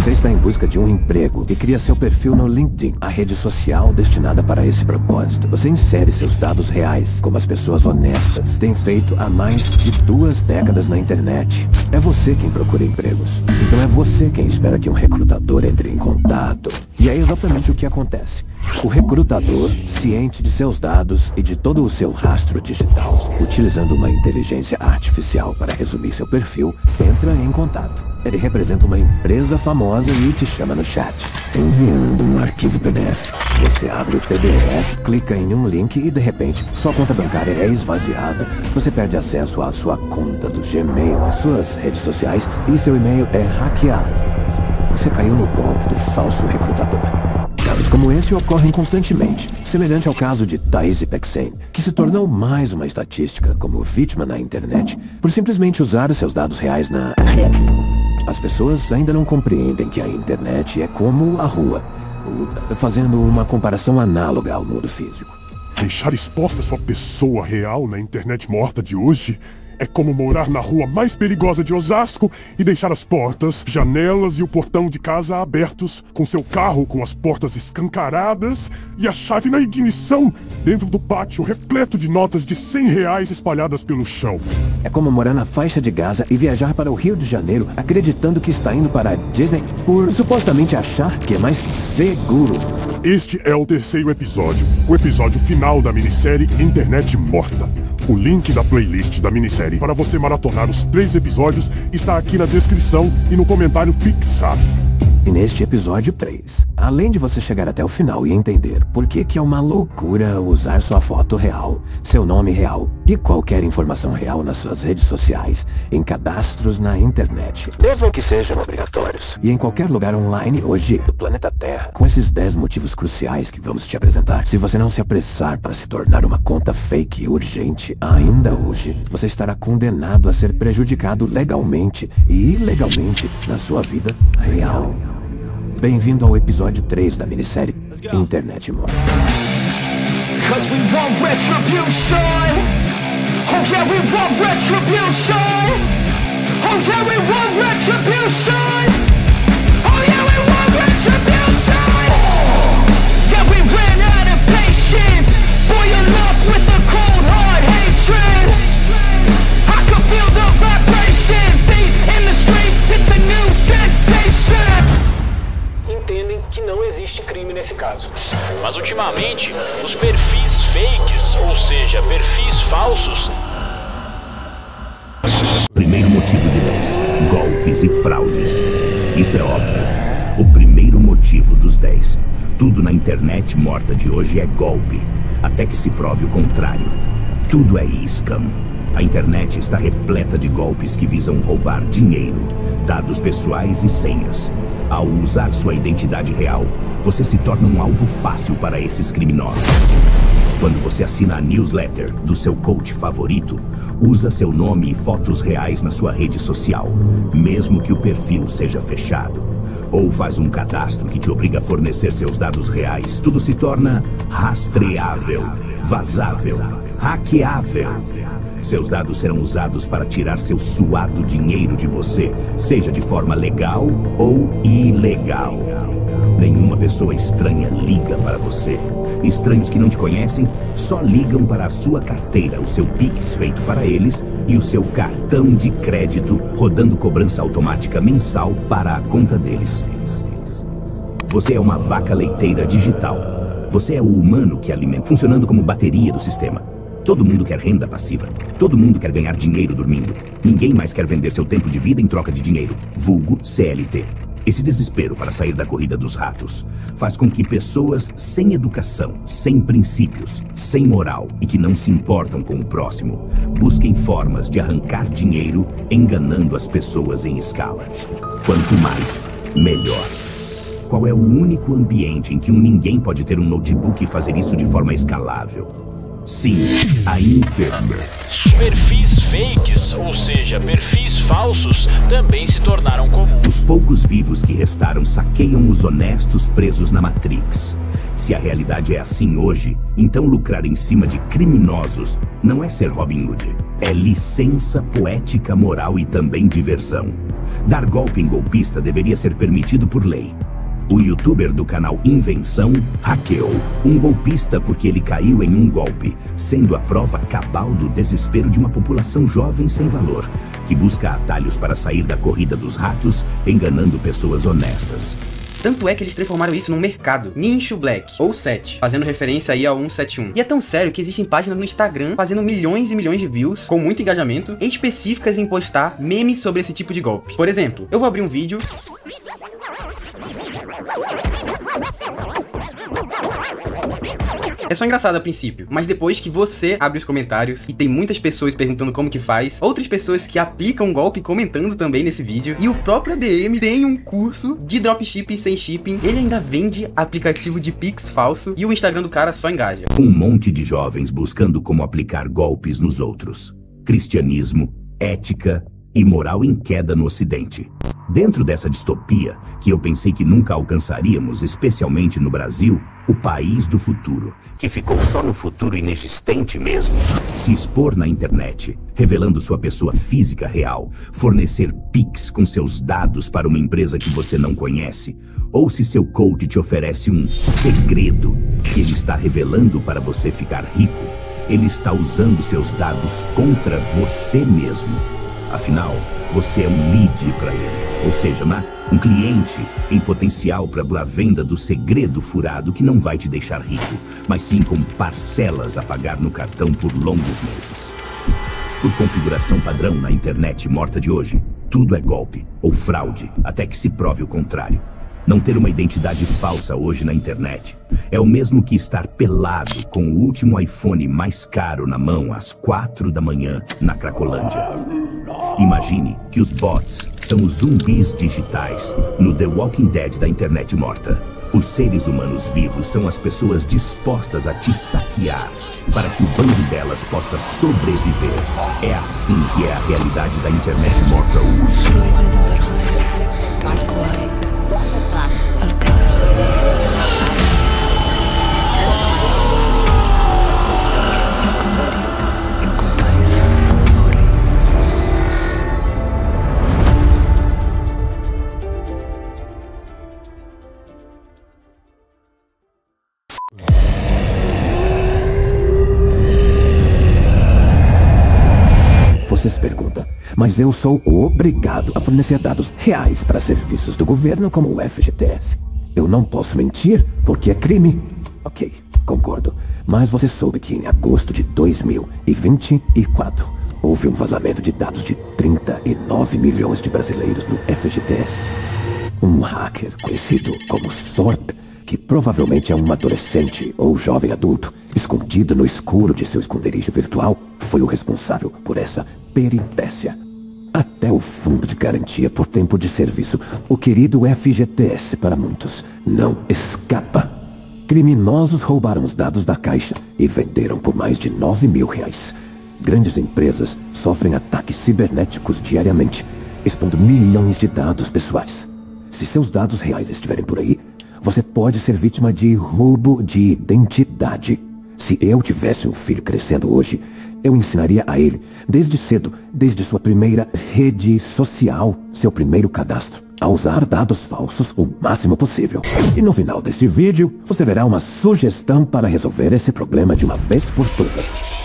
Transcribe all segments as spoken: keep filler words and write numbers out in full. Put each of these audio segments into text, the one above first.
Você está em busca de um emprego e cria seu perfil no LinkedIn, a rede social destinada para esse propósito. Você insere seus dados reais, como as pessoas honestas têm feito há mais de duas décadas na internet. É você quem procura empregos. Então é você quem espera que um recrutador entre em contato. E é exatamente o que acontece. O recrutador, ciente de seus dados e de todo o seu rastro digital, utilizando uma inteligência artificial para resumir seu perfil, entra em contato. Ele representa uma empresa famosa e te chama no chat, enviando um arquivo P D F. Você abre o P D F, clica em um link e de repente sua conta bancária é esvaziada. Você perde acesso à sua conta do Gmail, às suas redes sociais e seu e-mail é hackeado. Você caiu no golpe do falso recrutador. Casos como esse ocorrem constantemente, semelhante ao caso de Thaís Pexen, que se tornou mais uma estatística como vítima na internet por simplesmente usar seus dados reais na... As pessoas ainda não compreendem que a internet é como a rua, fazendo uma comparação análoga ao mundo físico. Deixar exposta sua pessoa real na internet morta de hoje é como morar na rua mais perigosa de Osasco e deixar as portas, janelas e o portão de casa abertos, com seu carro com as portas escancaradas e a chave na ignição, dentro do pátio repleto de notas de cem reais espalhadas pelo chão. É como morar na faixa de Gaza e viajar para o Rio de Janeiro acreditando que está indo para a Disney por supostamente achar que é mais seguro. Este é o terceiro episódio, o episódio final da minissérie Internet Morta. O link da playlist da minissérie para você maratonar os três episódios está aqui na descrição e no comentário fixado. E neste episódio três, além de você chegar até o final e entender por que que é uma loucura usar sua foto real, seu nome real e qualquer informação real nas suas redes sociais, em cadastros na internet, mesmo que sejam obrigatórios, e em qualquer lugar online hoje do planeta Terra, com esses dez motivos cruciais que vamos te apresentar, se você não se apressar para se tornar uma conta fake urgente ainda hoje, você estará condenado a ser prejudicado legalmente e ilegalmente na sua vida real. Bem-vindo ao episódio três da minissérie Internet Morta. Cause we want retribution. Oh yeah, we want retribution. Oh yeah, we want retribution. Oh yeah, we want retribution. Yeah, we ran out of patience. Boil up with the cold hard hatred. I can feel the vibration. Feet in the streets, it's a new sensation. Entendem que não existe crime nesse caso. Mas ultimamente, os perfis fakes, ou seja, perfis falsos... Primeiro motivo de dez: golpes e fraudes. Isso é óbvio. O primeiro motivo dos dez. Tudo na internet morta de hoje é golpe, até que se prove o contrário. Tudo é scam. A internet está repleta de golpes que visam roubar dinheiro, dados pessoais e senhas. Ao usar sua identidade real, você se torna um alvo fácil para esses criminosos. Quando você assina a newsletter do seu coach favorito, usa seu nome e fotos reais na sua rede social, mesmo que o perfil seja fechado. Ou faz um cadastro que te obriga a fornecer seus dados reais. Tudo se torna rastreável, vazável, hackeável. Seus dados serão usados para tirar seu suado dinheiro de você, seja de forma legal ou ilegal. Nenhuma pessoa estranha liga para você. Estranhos que não te conhecem só ligam para a sua carteira, o seu Pix feito para eles e o seu cartão de crédito rodando cobrança automática mensal para a conta deles. Você é uma vaca leiteira digital. Você é o humano que alimenta, funcionando como bateria do sistema. Todo mundo quer renda passiva. Todo mundo quer ganhar dinheiro dormindo. Ninguém mais quer vender seu tempo de vida em troca de dinheiro, vulgo C L T. Esse desespero para sair da corrida dos ratos faz com que pessoas sem educação, sem princípios, sem moral e que não se importam com o próximo busquem formas de arrancar dinheiro enganando as pessoas em escala. Quanto mais, melhor. Qual é o único ambiente em que um ninguém pode ter um notebook e fazer isso de forma escalável? Sim, a internet. Perfis fakes, ou seja, perfis falsos também se tornaram comuns. Os poucos vivos que restaram saqueiam os honestos presos na Matrix. Se a realidade é assim hoje, então lucrar em cima de criminosos não é ser Robin Hood. É licença poética, moral e também diversão. Dar golpe em golpista deveria ser permitido por lei. O youtuber do canal Invenção hackeou um golpista porque ele caiu em um golpe, sendo a prova cabal do desespero de uma população jovem sem valor, que busca atalhos para sair da corrida dos ratos, enganando pessoas honestas. Tanto é que eles transformaram isso num mercado, Nicho Black, ou sete, fazendo referência aí ao cento e setenta e um. E é tão sério que existem páginas no Instagram fazendo milhões e milhões de views, com muito engajamento, específicas em postar memes sobre esse tipo de golpe. Por exemplo, eu vou abrir um vídeo... É só engraçado a princípio, mas depois que você abre os comentários e tem muitas pessoas perguntando como que faz, outras pessoas que aplicam o golpe comentando também nesse vídeo, e o próprio A D M tem um curso de dropship sem shipping, ele ainda vende aplicativo de Pix falso e o Instagram do cara só engaja. Um monte de jovens buscando como aplicar golpes nos outros. Cristianismo, ética e moral em queda no Ocidente. Dentro dessa distopia, que eu pensei que nunca alcançaríamos, especialmente no Brasil, o país do futuro, que ficou só no futuro inexistente mesmo. Se expor na internet, revelando sua pessoa física real, fornecer Pix com seus dados para uma empresa que você não conhece, ou se seu coach te oferece um segredo que ele está revelando para você ficar rico, ele está usando seus dados contra você mesmo. Afinal, você é um lead para ele. Ou seja, um cliente em potencial para a venda do segredo furado que não vai te deixar rico, mas sim com parcelas a pagar no cartão por longos meses. Por configuração padrão na internet morta de hoje, tudo é golpe ou fraude até que se prove o contrário. Não ter uma identidade falsa hoje na internet é o mesmo que estar pelado com o último iPhone mais caro na mão às quatro da manhã na Cracolândia. Imagine que os bots são os zumbis digitais no The Walking Dead da internet morta. Os seres humanos vivos são as pessoas dispostas a te saquear para que o bando delas possa sobreviver. É assim que é a realidade da internet morta hoje. Você se pergunta, mas eu sou obrigado a fornecer dados reais para serviços do governo como o F G T S. Eu não posso mentir porque é crime. Ok, concordo. Mas você soube que em agosto de dois mil e vinte e quatro houve um vazamento de dados de trinta e nove milhões de brasileiros no F G T S. Um hacker conhecido como Sorb, que provavelmente é um adolescente ou jovem adulto, escondido no escuro de seu esconderijo virtual, foi o responsável por essa peripécia. Até o fundo de garantia por tempo de serviço, o querido F G T S para muitos, não escapa. Criminosos roubaram os dados da Caixa e venderam por mais de nove mil reais. Grandes empresas sofrem ataques cibernéticos diariamente, expondo milhões de dados pessoais. Se seus dados reais estiverem por aí, você pode ser vítima de roubo de identidade. Se eu tivesse um filho crescendo hoje, eu ensinaria a ele, desde cedo, desde sua primeira rede social, seu primeiro cadastro, a usar dados falsos o máximo possível. E no final desse vídeo, você verá uma sugestão para resolver esse problema de uma vez por todas.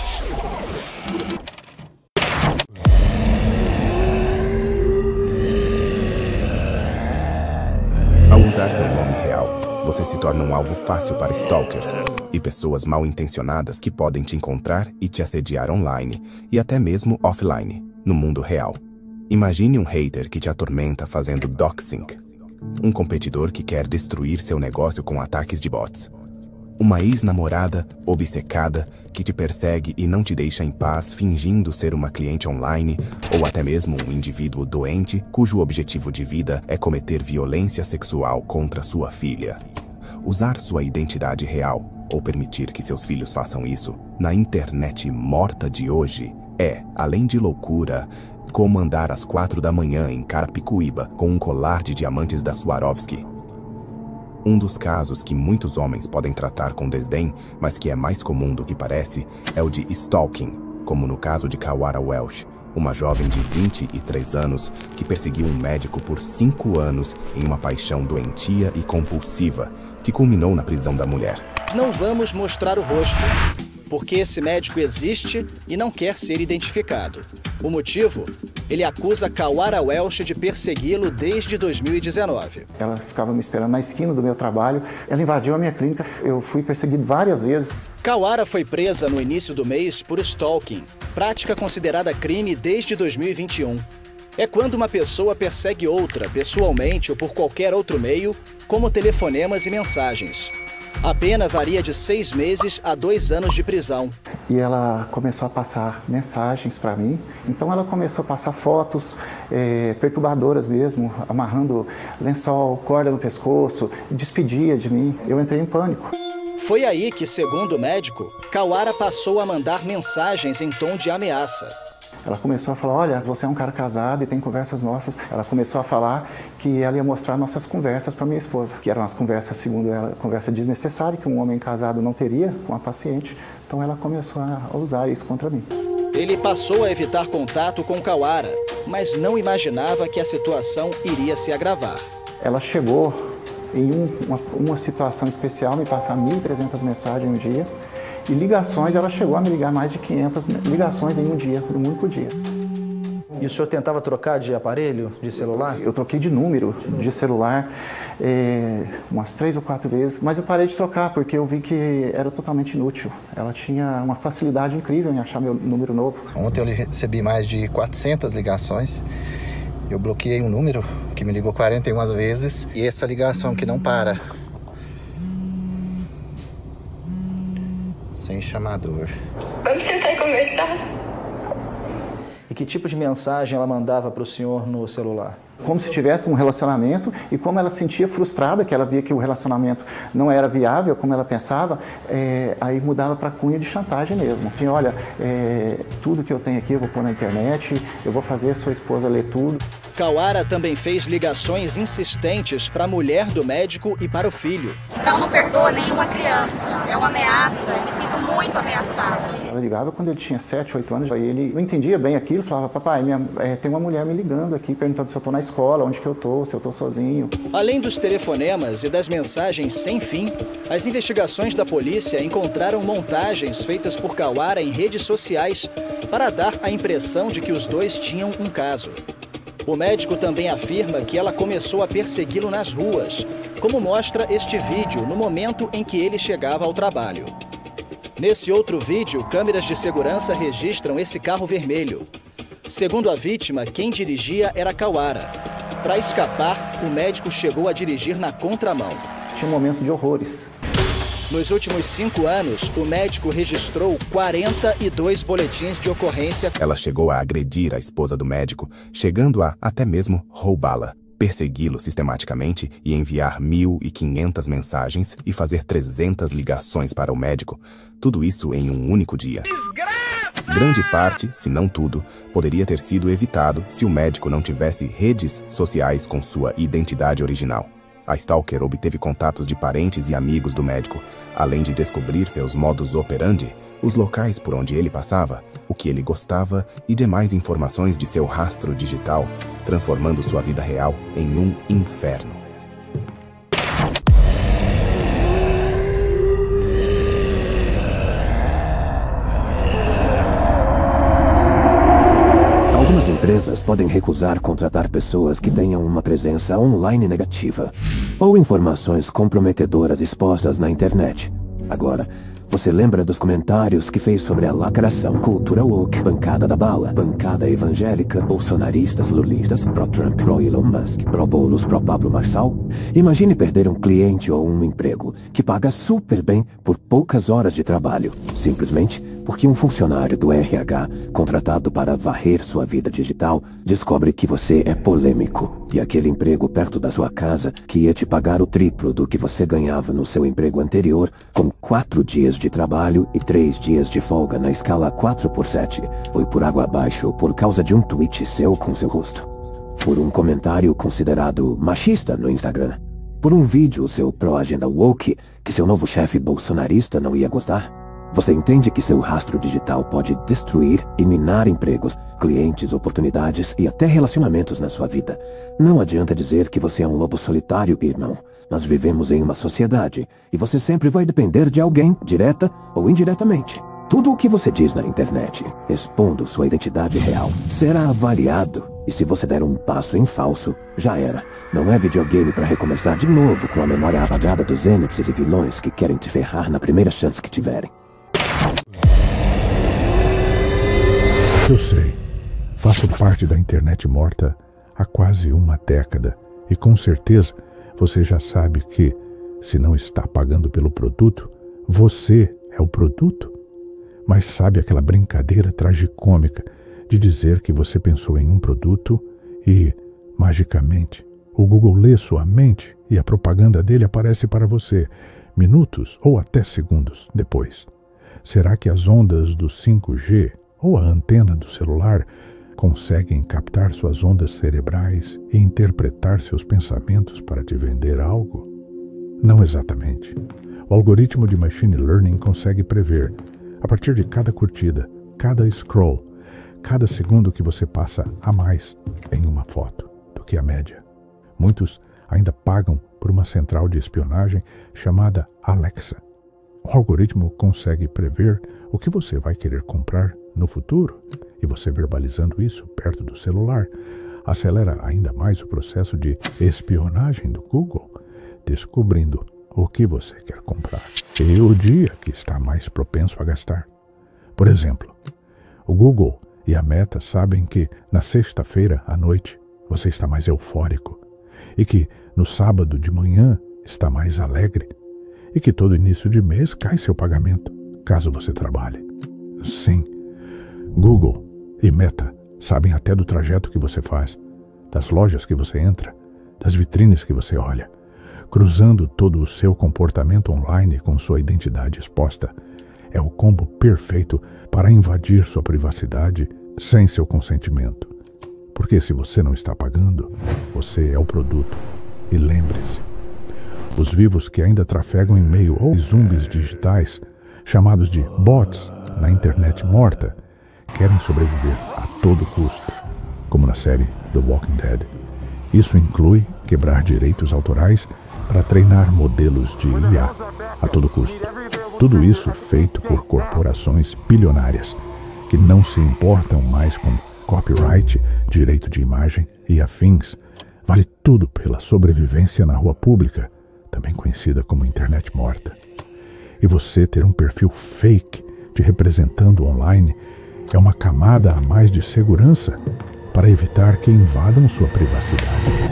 Ao usar seu nome real, você se torna um alvo fácil para stalkers e pessoas mal intencionadas que podem te encontrar e te assediar online e até mesmo offline, no mundo real. Imagine um hater que te atormenta fazendo doxing, um competidor que quer destruir seu negócio com ataques de bots, uma ex-namorada obcecada que te persegue e não te deixa em paz fingindo ser uma cliente online, ou até mesmo um indivíduo doente cujo objetivo de vida é cometer violência sexual contra sua filha. Usar sua identidade real ou permitir que seus filhos façam isso na internet morta de hoje É, além de loucura, como andar às quatro da manhã em Carapicuíba com um colar de diamantes da Swarovski. Um dos casos que muitos homens podem tratar com desdém, mas que é mais comum do que parece, é o de stalking, como no caso de Kawara Welch, uma jovem de vinte e três anos que perseguiu um médico por cinco anos em uma paixão doentia e compulsiva, que culminou na prisão da mulher. Não vamos mostrar o rosto, porque esse médico existe e não quer ser identificado. O motivo? Ele acusa Kawara Welch de persegui-lo desde dois mil e dezenove. Ela ficava me esperando na esquina do meu trabalho. Ela invadiu a minha clínica. Eu fui perseguido várias vezes. Kawara foi presa no início do mês por stalking, prática considerada crime desde dois mil e vinte e um. É quando uma pessoa persegue outra, pessoalmente ou por qualquer outro meio, como telefonemas e mensagens. A pena varia de seis meses a dois anos de prisão. E ela começou a passar mensagens para mim. Então ela começou a passar fotos é, perturbadoras mesmo, amarrando lençol, corda no pescoço, despedia de mim. Eu entrei em pânico. Foi aí que, segundo o médico, Kawara passou a mandar mensagens em tom de ameaça. Ela começou a falar, olha, você é um cara casado e tem conversas nossas. Ela começou a falar que ela ia mostrar nossas conversas para minha esposa, que eram as conversas, segundo ela, conversa desnecessária, que um homem casado não teria com a paciente. Então ela começou a usar isso contra mim. Ele passou a evitar contato com Kawara, mas não imaginava que a situação iria se agravar. Ela chegou em um, uma, uma situação especial, me passar mil e trezentas mensagens em um dia. E ligações, ela chegou a me ligar mais de quinhentas ligações em um dia, em um único dia. E o senhor tentava trocar de aparelho, de celular? Eu troquei de número de celular é, umas três ou quatro vezes, mas eu parei de trocar porque eu vi que era totalmente inútil. Ela tinha uma facilidade incrível em achar meu número novo. Ontem eu recebi mais de quatrocentas ligações. Eu bloqueei um número que me ligou quarenta e uma vezes e essa ligação que não para. Sem chamador. Vamos sentar e conversar. E que tipo de mensagem ela mandava para o senhor no celular? Como se tivesse um relacionamento e como ela se sentia frustrada, que ela via que o relacionamento não era viável, como ela pensava, é, aí mudava para cunho de chantagem mesmo. Tinha, olha, é, tudo que eu tenho aqui eu vou pôr na internet, eu vou fazer a sua esposa ler tudo. Kawara também fez ligações insistentes para a mulher do médico e para o filho. Não, não perdoa nenhuma criança. É uma ameaça. Eu me sinto muito ameaçada. Ela ligava quando ele tinha sete, oito anos. Aí ele não entendia bem aquilo. Falava, papai, minha, é, tem uma mulher me ligando aqui, perguntando se eu estou na escola, onde que eu estou, se eu estou sozinho. Além dos telefonemas e das mensagens sem fim, as investigações da polícia encontraram montagens feitas por Kawara em redes sociais para dar a impressão de que os dois tinham um caso. O médico também afirma que ela começou a persegui-lo nas ruas, como mostra este vídeo no momento em que ele chegava ao trabalho. Nesse outro vídeo, câmeras de segurança registram esse carro vermelho. Segundo a vítima, quem dirigia era Kawara. Para escapar, o médico chegou a dirigir na contramão. Tinha momentos de horrores. Nos últimos cinco anos, o médico registrou quarenta e dois boletins de ocorrência. Ela chegou a agredir a esposa do médico, chegando a até mesmo roubá-la, persegui-lo sistematicamente e enviar mil e quinhentas mensagens e fazer trezentas ligações para o médico. Tudo isso em um único dia. Desgraça! Grande parte, se não tudo, poderia ter sido evitado se o médico não tivesse redes sociais com sua identidade original. A stalker obteve contatos de parentes e amigos do médico, além de descobrir seus modus operandi, os locais por onde ele passava, o que ele gostava e demais informações de seu rastro digital, transformando sua vida real em um inferno. Algumas empresas podem recusar contratar pessoas que tenham uma presença online negativa ou informações comprometedoras expostas na internet. Agora, você lembra dos comentários que fez sobre a lacração, cultura woke, bancada da bala, bancada evangélica, bolsonaristas, lulistas, pró-Trump, pró-Elon Musk, pró-Boulos, pró-Pablo Marçal? Imagine perder um cliente ou um emprego que paga super bem por poucas horas de trabalho, simplesmente porque um funcionário do R H, contratado para varrer sua vida digital, descobre que você é polêmico. E aquele emprego perto da sua casa, que ia te pagar o triplo do que você ganhava no seu emprego anterior, com quatro dias de trabalho e três dias de folga na escala quatro por sete, foi por água abaixo por causa de um tweet seu com seu rosto. Por um comentário considerado machista no Instagram. Por um vídeo seu pró-agenda woke que seu novo chefe bolsonarista não ia gostar. Você entende que seu rastro digital pode destruir e minar empregos, clientes, oportunidades e até relacionamentos na sua vida. Não adianta dizer que você é um lobo solitário, irmão. Nós vivemos em uma sociedade e você sempre vai depender de alguém, direta ou indiretamente. Tudo o que você diz na internet, expondo sua identidade real, será avaliado. E se você der um passo em falso, já era. Não é videogame para recomeçar de novo com a memória apagada dos ênipses e vilões que querem te ferrar na primeira chance que tiverem. Eu sei. Faço parte da internet morta há quase uma década. E com certeza você já sabe que, se não está pagando pelo produto, você é o produto. Mas sabe aquela brincadeira tragicômica de dizer que você pensou em um produto e, magicamente, o Google lê sua mente e a propaganda dele aparece para você, minutos ou até segundos depois? Será que as ondas do cinco G ou a antena do celular conseguem captar suas ondas cerebrais e interpretar seus pensamentos para te vender algo? Não exatamente. O algoritmo de machine learning consegue prever, a partir de cada curtida, cada scroll, cada segundo que você passa a mais em uma foto do que a média. Muitos ainda pagam por uma central de espionagem chamada Alexa. O algoritmo consegue prever o que você vai querer comprar no futuro, e você verbalizando isso perto do celular acelera ainda mais o processo de espionagem do Google, descobrindo o que você quer comprar e o dia que está mais propenso a gastar. Por exemplo, o Google e a Meta sabem que na sexta-feira à noite você está mais eufórico e que no sábado de manhã está mais alegre e que todo início de mês cai seu pagamento, caso você trabalhe. Sim, Google e Meta sabem até do trajeto que você faz, das lojas que você entra, das vitrines que você olha, cruzando todo o seu comportamento online com sua identidade exposta. É o combo perfeito para invadir sua privacidade sem seu consentimento. Porque se você não está pagando, você é o produto. E lembre-se, os vivos que ainda trafegam em meio aos zumbis digitais, chamados de bots na internet morta, querem sobreviver a todo custo, como na série The Walking Dead. Isso inclui quebrar direitos autorais para treinar modelos de I A a todo custo. Tudo isso feito por corporações bilionárias que não se importam mais com copyright, direito de imagem e afins. Vale tudo pela sobrevivência na rua pública, também conhecida como internet morta. E você ter um perfil fake te representando online é uma camada a mais de segurança para evitar que invadam sua privacidade.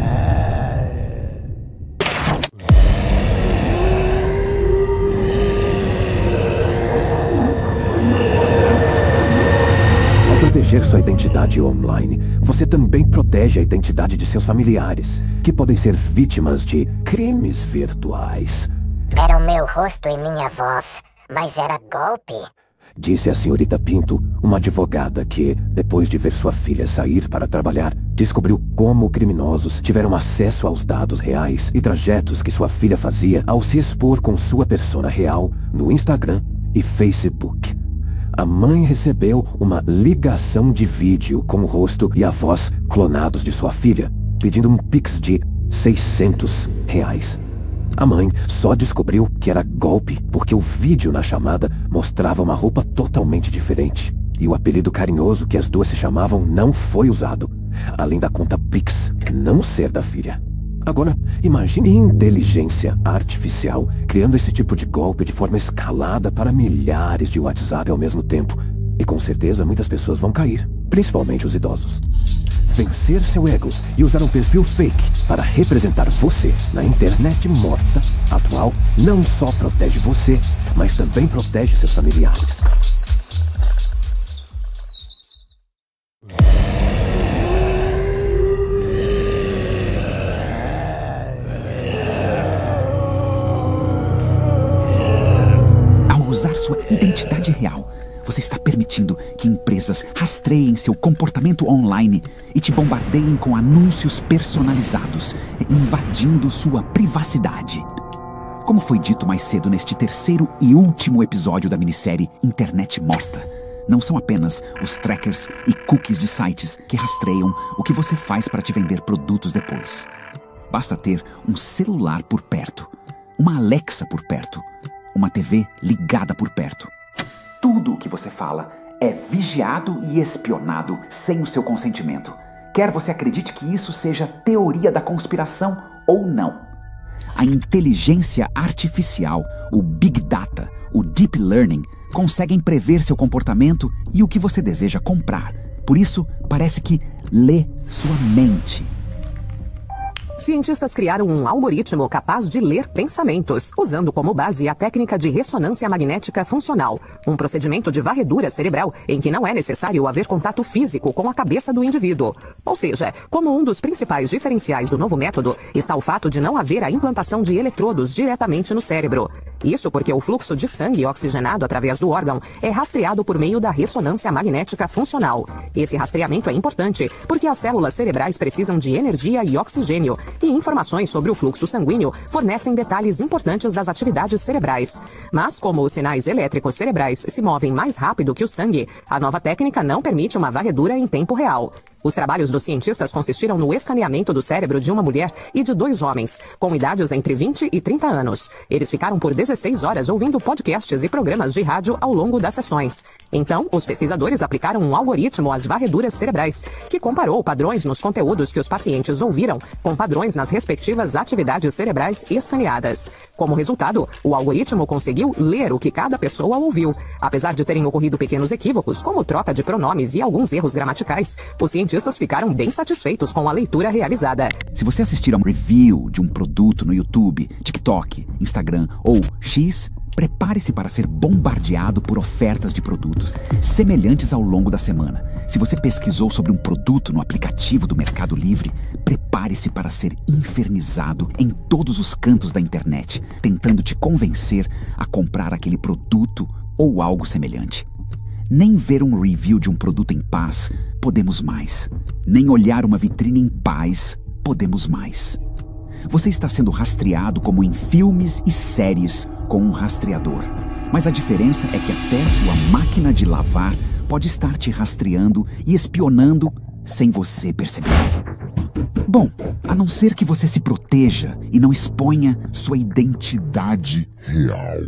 Ao proteger sua identidade online, você também protege a identidade de seus familiares, que podem ser vítimas de crimes virtuais. Era o meu rosto e minha voz, mas era golpe. Disse a senhorita Pinto, uma advogada que, depois de ver sua filha sair para trabalhar, descobriu como criminosos tiveram acesso aos dados reais e trajetos que sua filha fazia ao se expor com sua persona real no Instagram e Facebook. A mãe recebeu uma ligação de vídeo com o rosto e a voz clonados de sua filha, pedindo um pix de seiscentos reais. A mãe só descobriu que era golpe porque o vídeo na chamada mostrava uma roupa totalmente diferente. E o apelido carinhoso que as duas se chamavam não foi usado, além da conta Pix não ser da filha. Agora, imagine inteligência artificial criando esse tipo de golpe de forma escalada para milhares de WhatsApp ao mesmo tempo. E com certeza muitas pessoas vão cair, principalmente os idosos. Vencer seu ego e usar um perfil fake para representar você na internet morta atual não só protege você, mas também protege seus familiares. usar sua identidade real, você está permitindo que empresas rastreiem seu comportamento online e te bombardeiem com anúncios personalizados, invadindo sua privacidade. Como foi dito mais cedo neste terceiro e último episódio da minissérie Internet Morta, não são apenas os trackers e cookies de sites que rastreiam o que você faz para te vender produtos depois. Basta ter um celular por perto, uma Alexa por perto, uma T V ligada por perto. Tudo o que você fala é vigiado e espionado sem o seu consentimento. Quer você acredite que isso seja teoria da conspiração ou não. A inteligência artificial, o Big Data, o Deep Learning, conseguem prever seu comportamento e o que você deseja comprar. Por isso, parece que lê sua mente. Cientistas criaram um algoritmo capaz de ler pensamentos, usando como base a técnica de ressonância magnética funcional, um procedimento de varredura cerebral em que não é necessário haver contato físico com a cabeça do indivíduo. Ou seja, como um dos principais diferenciais do novo método está o fato de não haver a implantação de eletrodos diretamente no cérebro. Isso porque o fluxo de sangue oxigenado através do órgão é rastreado por meio da ressonância magnética funcional. Esse rastreamento é importante porque as células cerebrais precisam de energia e oxigênio, e informações sobre o fluxo sanguíneo fornecem detalhes importantes das atividades cerebrais. Mas como os sinais elétricos cerebrais se movem mais rápido que o sangue, a nova técnica não permite uma varredura em tempo real. Os trabalhos dos cientistas consistiram no escaneamento do cérebro de uma mulher e de dois homens, com idades entre vinte e trinta anos. Eles ficaram por dezesseis horas ouvindo podcasts e programas de rádio ao longo das sessões. Então, os pesquisadores aplicaram um algoritmo às varreduras cerebrais, que comparou padrões nos conteúdos que os pacientes ouviram com padrões nas respectivas atividades cerebrais escaneadas. Como resultado, o algoritmo conseguiu ler o que cada pessoa ouviu. Apesar de terem ocorrido pequenos equívocos, como troca de pronomes e alguns erros gramaticais, os cientistas Cientistas ficaram bem satisfeitos com a leitura realizada. Se você assistir a um review de um produto no YouTube, TikTok, Instagram ou X, prepare-se para ser bombardeado por ofertas de produtos semelhantes ao longo da semana. Se você pesquisou sobre um produto no aplicativo do Mercado Livre, prepare-se para ser infernizado em todos os cantos da internet, tentando te convencer a comprar aquele produto ou algo semelhante. Nem ver um review de um produto em paz, podemos mais. Nem olhar uma vitrine em paz, podemos mais. Você está sendo rastreado como em filmes e séries com um rastreador. Mas a diferença é que até sua máquina de lavar pode estar te rastreando e espionando sem você perceber. Bom, a não ser que você se proteja e não exponha sua identidade real.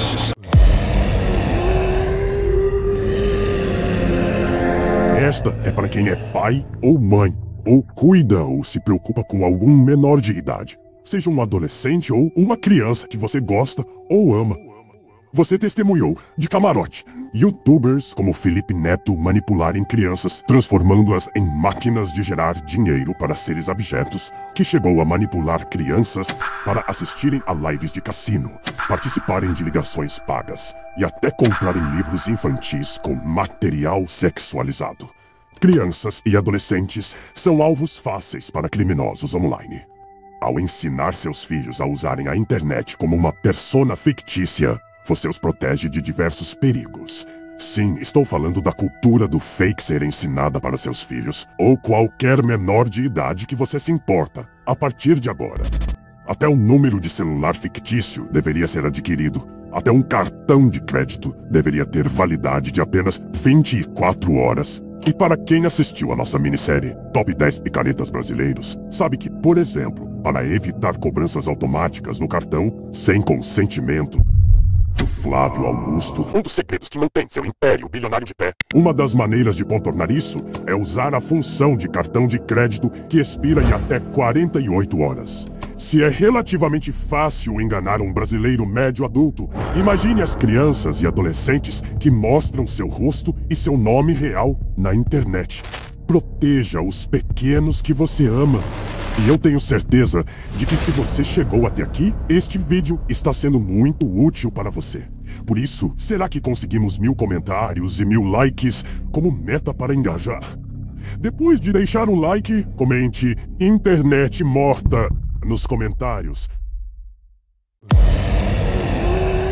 Esta é para quem é pai ou mãe, ou cuida ou se preocupa com algum menor de idade. Seja um adolescente ou uma criança que você gosta ou ama. Você testemunhou, de camarote, youtubers como Felipe Neto manipularem crianças, transformando-as em máquinas de gerar dinheiro para seres abjetos, que chegou a manipular crianças para assistirem a lives de cassino, participarem de ligações pagas e até comprarem livros infantis com material sexualizado. Crianças e adolescentes são alvos fáceis para criminosos online. Ao ensinar seus filhos a usarem a internet como uma persona fictícia, você os protege de diversos perigos. Sim, estou falando da cultura do fake ser ensinada para seus filhos, ou qualquer menor de idade que você se importa, a partir de agora. Até um número de celular fictício deveria ser adquirido. Até um cartão de crédito deveria ter validade de apenas vinte e quatro horas. E para quem assistiu a nossa minissérie Top dez Picaretas Brasileiros, sabe que, por exemplo, para evitar cobranças automáticas no cartão sem consentimento do Flávio Augusto, um dos segredos que mantém seu império bilionário de pé, uma das maneiras de contornar isso é usar a função de cartão de crédito que expira em até quarenta e oito horas. Se é relativamente fácil enganar um brasileiro médio adulto, imagine as crianças e adolescentes que mostram seu rosto e seu nome real na internet. Proteja os pequenos que você ama. E eu tenho certeza de que se você chegou até aqui, este vídeo está sendo muito útil para você. Por isso, será que conseguimos mil comentários e mil likes como meta para engajar? Depois de deixar o like, comente Internet Morta nos comentários.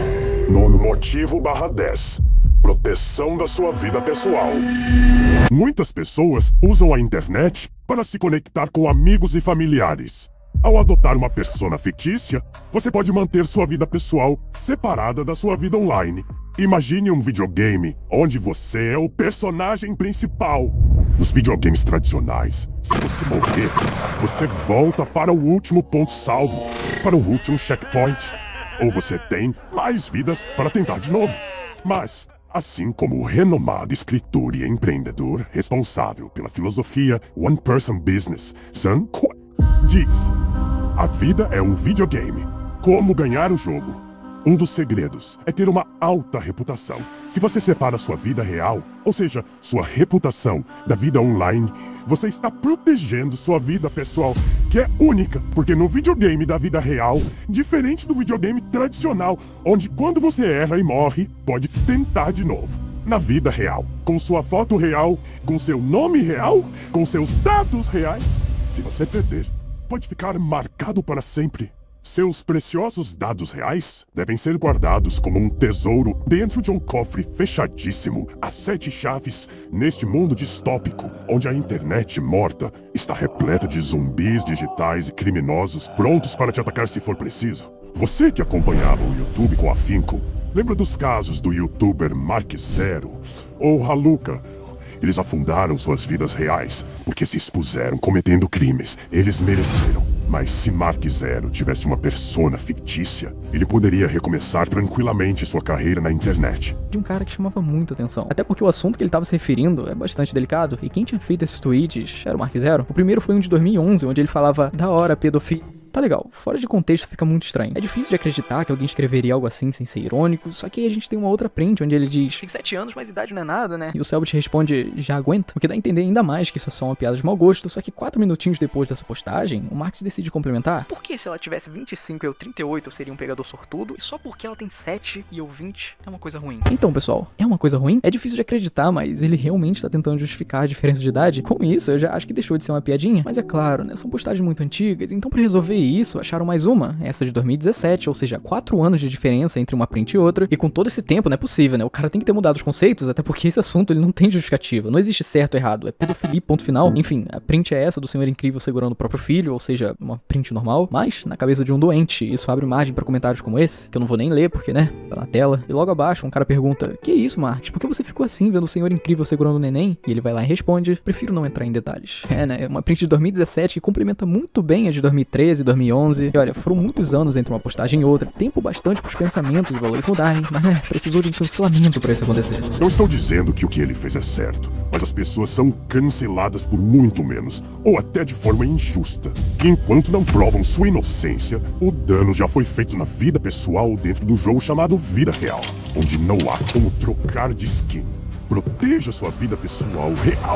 Nono motivo barra dez. Proteção da sua vida pessoal. Muitas pessoas usam a internet para se conectar com amigos e familiares. Ao adotar uma persona fictícia, você pode manter sua vida pessoal separada da sua vida online. Imagine um videogame onde você é o personagem principal. Nos videogames tradicionais, se você morrer, você volta para o último ponto salvo, para o último checkpoint. Ou você tem mais vidas para tentar de novo. Mas, assim como o renomado escritor e empreendedor responsável pela filosofia One Person Business, Sun Quan, diz: a vida é um videogame. Como ganhar o jogo? Um dos segredos é ter uma alta reputação. Se você separa sua vida real, ou seja, sua reputação, da vida online, você está protegendo sua vida pessoal, que é única, porque no videogame da vida real, diferente do videogame tradicional, onde quando você erra e morre, pode tentar de novo. Na vida real, com sua foto real, com seu nome real, com seus dados reais, se você perder, pode ficar marcado para sempre. Seus preciosos dados reais devem ser guardados como um tesouro dentro de um cofre fechadíssimo, a sete chaves, neste mundo distópico, onde a internet morta está repleta de zumbis digitais e criminosos prontos para te atacar se for preciso. Você que acompanhava o YouTube com afinco, lembra dos casos do youtuber Mark Zero ou Haluka? Eles afundaram suas vidas reais porque se expuseram cometendo crimes. Eles mereceram. Mas se Mark Zero tivesse uma persona fictícia, ele poderia recomeçar tranquilamente sua carreira na internet. De um cara que chamava muita atenção. Até porque o assunto que ele estava se referindo é bastante delicado, e quem tinha feito esses tweets era o Mark Zero. O primeiro foi um de dois mil e onze, onde ele falava: da hora, pedofilia. Tá legal, fora de contexto fica muito estranho. É difícil de acreditar que alguém escreveria algo assim sem ser irônico, só que aí a gente tem uma outra print onde ele diz: tem sete anos, mas idade não é nada, né? E o Selbit responde: já aguenta? O que dá a entender ainda mais que isso é só uma piada de mau gosto, só que quatro minutinhos depois dessa postagem, o Mark decide complementar: por que se ela tivesse vinte e cinco e eu trinta e oito eu seria um pegador sortudo, e só porque ela tem sete e eu vinte é uma coisa ruim? Então, pessoal, é uma coisa ruim? É difícil de acreditar, mas ele realmente tá tentando justificar a diferença de idade. Com isso, eu já acho que deixou de ser uma piadinha. Mas é claro, né, são postagens muito antigas, então pra resolver isso, acharam mais uma, essa de dois mil e dezessete, ou seja, quatro anos de diferença entre uma print e outra, e com todo esse tempo não é possível, né? O cara tem que ter mudado os conceitos, até porque esse assunto ele não tem justificativa, não existe certo ou errado, é pedofilia, ponto final. Enfim, a print é essa do senhor incrível segurando o próprio filho, ou seja, uma print normal, mas na cabeça de um doente. Isso abre margem pra comentários como esse, que eu não vou nem ler, porque, né, tá na tela. E logo abaixo um cara pergunta: que isso, Marcos? Por que você ficou assim vendo o senhor incrível segurando o neném? E ele vai lá e responde: prefiro não entrar em detalhes. É, né, uma print de dois mil e dezessete que complementa muito bem a de dois mil e treze, dois mil e onze, e olha, foram muitos anos entre uma postagem e outra, tempo bastante pros pensamentos e valores mudarem, mas né, precisou de um cancelamento pra isso acontecer. Não estou dizendo que o que ele fez é certo, mas as pessoas são canceladas por muito menos, ou até de forma injusta. E enquanto não provam sua inocência, o dano já foi feito na vida pessoal dentro do jogo chamado Vida Real, onde não há como trocar de skin. Proteja sua vida pessoal real.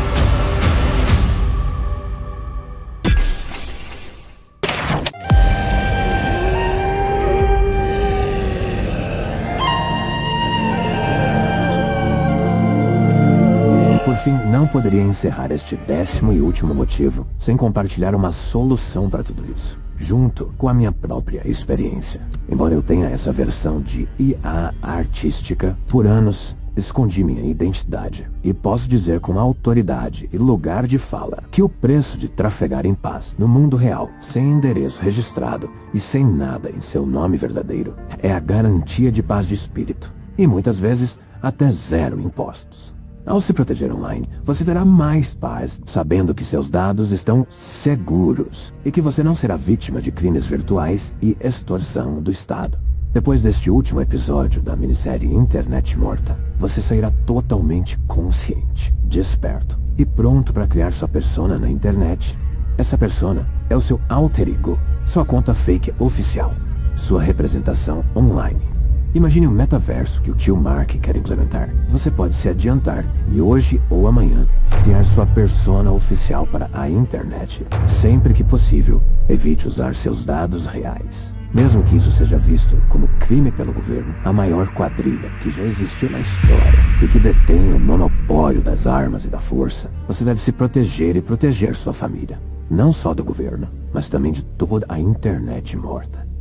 Por fim, não poderia encerrar este décimo e último motivo sem compartilhar uma solução para tudo isso, junto com a minha própria experiência. Embora eu tenha essa versão de I A artística, por anos escondi minha identidade e posso dizer com autoridade e lugar de fala que o preço de trafegar em paz no mundo real, sem endereço registrado e sem nada em seu nome verdadeiro, é a garantia de paz de espírito e muitas vezes até zero impostos. Ao se proteger online, você terá mais paz sabendo que seus dados estão seguros e que você não será vítima de crimes virtuais e extorsão do Estado. Depois deste último episódio da minissérie Internet Morta, você sairá totalmente consciente, desperto e pronto para criar sua persona na internet. Essa persona é o seu alter ego, sua conta fake oficial, sua representação online. Imagine o metaverso que o tio Mark quer implementar. Você pode se adiantar e hoje ou amanhã criar sua persona oficial para a internet. Sempre que possível, evite usar seus dados reais. Mesmo que isso seja visto como crime pelo governo, a maior quadrilha que já existiu na história e que detém o monopólio das armas e da força, você deve se proteger e proteger sua família. Não só do governo, mas também de toda a internet morta.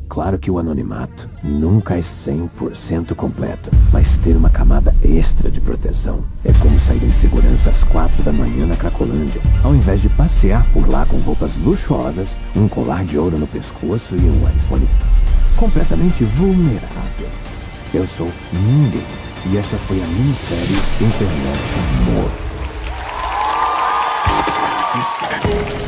Claro que o anonimato nunca é cem por cento completo, mas ter uma camada extra de proteção é como sair em segurança às quatro da manhã na Cracolândia, ao invés de passear por lá com roupas luxuosas, um colar de ouro no pescoço e um iPhone completamente vulnerável. Eu sou ninguém, e essa foi a minissérie Internet Morta. Assista.